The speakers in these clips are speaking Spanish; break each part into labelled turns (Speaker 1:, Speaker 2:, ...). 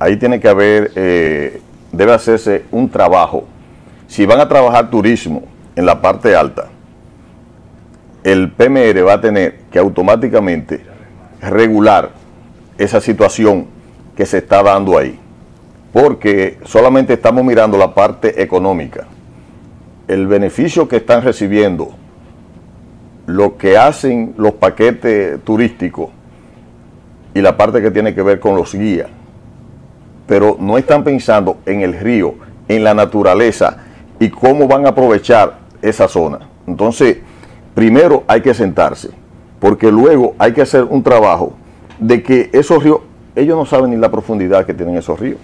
Speaker 1: ahí tiene que haber, debe hacerse un trabajo. Si van a trabajar turismo en la parte alta, el PMR va a tener que automáticamente regular esa situación que se está dando ahí, porque solamente estamos mirando la parte económica, el beneficio que están recibiendo, lo que hacen los paquetes turísticos y la parte que tiene que ver con los guías, pero no están pensando en el río, en la naturaleza y cómo van a aprovechar esa zona. Entonces, primero hay que sentarse, porque luego hay que hacer un trabajo de que esos ríos, ellos no saben ni la profundidad que tienen esos ríos.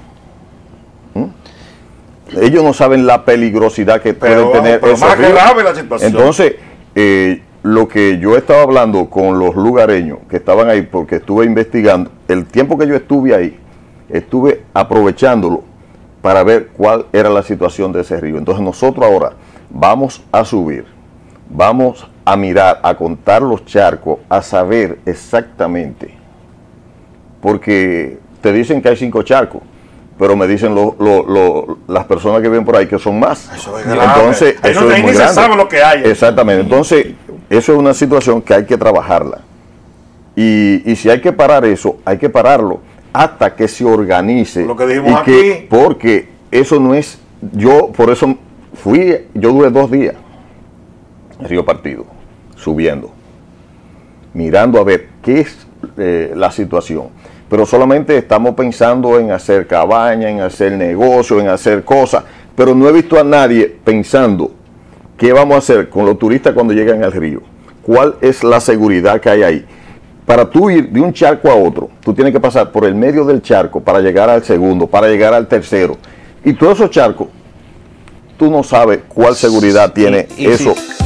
Speaker 1: Ellos no saben la peligrosidad que pueden tener esos
Speaker 2: más
Speaker 1: ríos.
Speaker 2: grave la situación.
Speaker 1: Entonces, lo que yo estaba hablando con los lugareños que estaban ahí, porque estuve investigando, el tiempo que yo estuve ahí, estuve aprovechándolo para ver cuál era la situación de ese río. Entonces nosotros ahora vamos a subir, vamos a mirar, a contar los charcos, a saber exactamente, porque te dicen que hay 5 charcos, pero me dicen las personas que viven por ahí que son más.
Speaker 2: Eso es grave.
Speaker 1: Entonces, eso es muy grande.
Speaker 2: Sabe lo que hay.
Speaker 1: Exactamente. Entonces, eso es una situación que hay que trabajarla. Y si hay que parar eso, hay que pararlo hasta que se organice.
Speaker 2: Lo que dijimos aquí.
Speaker 1: Porque eso no es, por eso yo duré 2 días en Río Partido, subiendo, mirando a ver qué es la situación. Pero solamente estamos pensando en hacer cabañas, en hacer negocios, en hacer cosas, pero no he visto a nadie pensando qué vamos a hacer con los turistas cuando llegan al río. ¿Cuál es la seguridad que hay ahí? Para tú ir de un charco a otro, tú tienes que pasar por el medio del charco para llegar al segundo, para llegar al tercero. Y todos esos charcos, tú no sabes cuál seguridad tiene eso.
Speaker 3: Sí.